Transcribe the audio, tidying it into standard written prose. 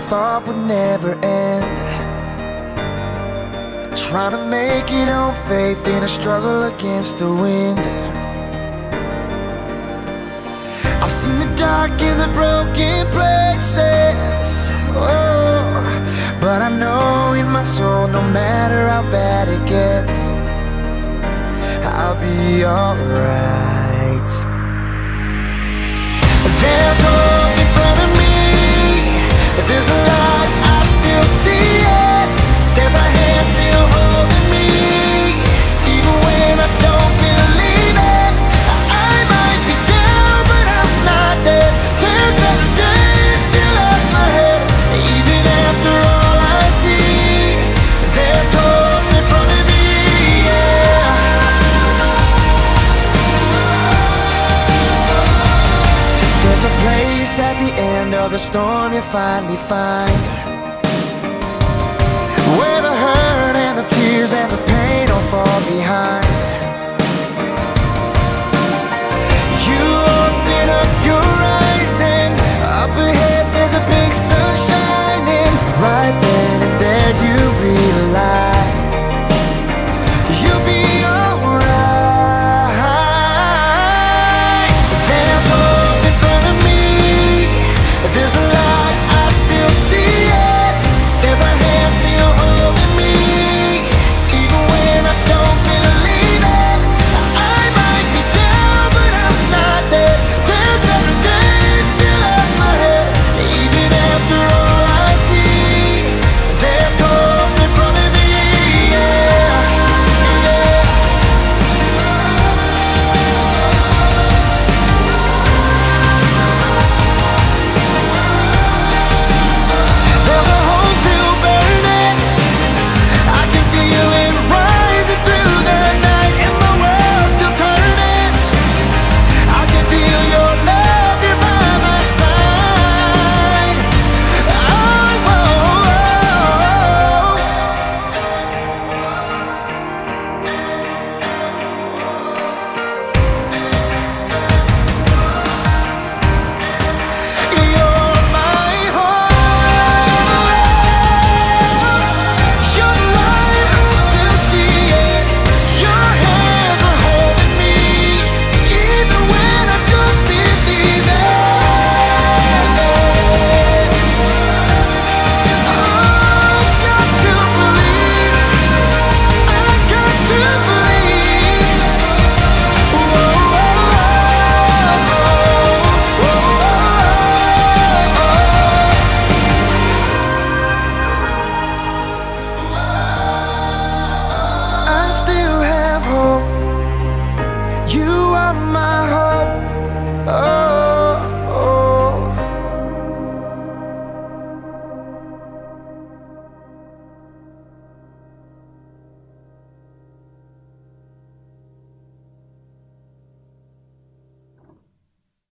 thought would never end. Trying to make it on faith in a struggle against the wind. I've seen the dark and the broken places, oh, but I know in my soul, no matter how bad it gets, I'll be alright. There's hope in front of me. There's a light, I still see it. There's a hand still holding me, even when I don't believe it. I might be down, but I'm not dead. There's better days still up my head. Even after all I see, there's hope in front of me, yeah. There's a place at the end of the storm you finally find, where the hurt and the tears and the pain all fall behind. You open up your eyes and up ahead there's a big sun shining. Right then and there you realize you'll be alright. There's hope in front of me. There's a light, I still see it. There's a hand still holding me, even when I don't believe it. I might be down, but I'm not dead. There's better days still up my head. Even after all I see, there's hope in front of me, yeah, yeah. There's a hole still burning. I can feel it rising through the night, and the world's still turning. I can feel your love here by my side. Oh, oh, you're my hope. You're the light, I still see it. Your hands are holding me, even when I don't believe it. I've got to believe. I got to believe. Whoa, I still have hope. You are my hope. Oh.